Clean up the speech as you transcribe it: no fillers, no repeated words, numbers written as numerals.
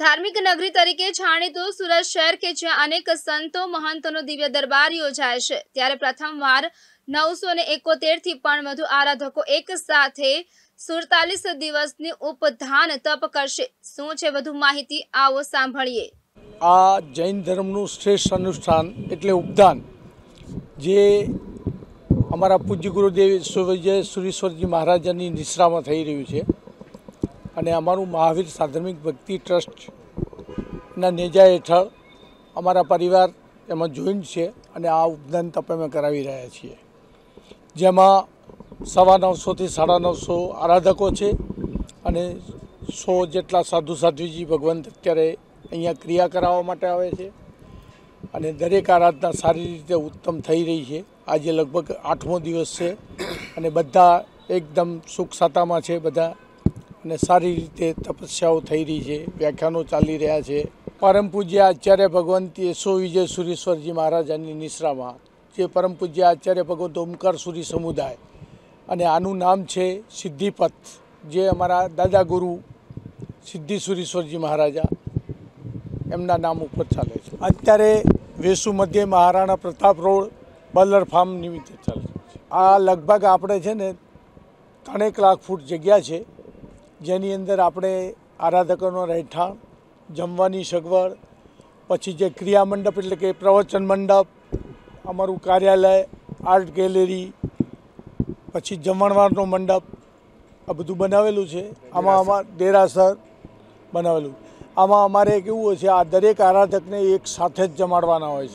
धार्मिक नगरी तरीके जाणीतुं सूरत शहर के ज्यां अनेक संतो महंतोनो दिव्य दरबार योजाय छे त्यारे प्रथमवार 971 થી પણ વધુ આરાધકો એક સાથે 47 દિવસની ઉપધાન તપ કરશે। શું છે વધુ માહિતી આવો સાંભળીએ। આ જૈન ધર્મનું શ્રેષ્ઠ અનુષ્ઠાન એટલે ઉપદાન, જે અમારા પૂજ્ય ગુરુદેવ સુવિજય સુરેશ્વરજી મહારાજાની નિશ્રામાં થઈ રહ્યું છે અને અમારું મહાવીર સાધર્મિક ભક્તિ ટ્રસ્ટના નેજા હેઠળ અમારા પરિવાર એમાં જોઈન્ટ છે અને આ ઉપદાન તપ અમે કરાવી રહ્યા છીએ, જેમાં 950 થી 950 આરાધકો છે અને 100 જેટલા સાધુ સાધ્વીજી ભગવંત અત્યારે અહીંયા ક્રિયા કરાવવા માટે આવે છે અને દરેક આરાધના સારી રીતે ઉત્તમ થઈ રહી છે। આજે લગભગ 8મો દિવસ છે અને બધા એકદમ સુખ સાતામાં છે બધા અને સારી રીતે તપસ્યાઓ થઈ રહી છે, વ્યાખ્યાનો ચાલી રહ્યા છે। પરમ પૂજ્ય આચાર્ય ભગવંત યશો વિજય સુરેશ્વરજી મહારાજાની નિશ્રામાં જે પરમ પૂજ્ય આચાર્ય ભગવંત ઓમકાર સુરી સમુદાય અને આનું નામ છે સિદ્ધિપથ, જે અમારા દાદા ગુરુ સિદ્ધિ સુરેશ્વરજી મહારાજા એમના નામ ઉપર ચાલે છે। અત્યારે વેસુ મધ્ય મહારાણા પ્રતાપ રોડ બલર ફાર્મ નિમિત્તે ચાલે છે। આ લગભગ આપણે છે ને 3 લાખ ફૂટ જગ્યા છે, જેની અંદર આપણે આરાધકોનો રહેઠાણ, જમવાની સગવડ, પછી જે ક્રિયા મંડપ એટલે કે પ્રવચન મંડપ, અમારું કાર્યાલય, આર્ટ ગેલેરી, પછી જમણવારનો મંડપ, આ બધું બનાવેલું છે। આમાં દેરાસર બનાવેલું। આમાં અમારે કેવું હોય છે, આ દરેક આરાધકને એક સાથે જ જમાડવાના હોય છે।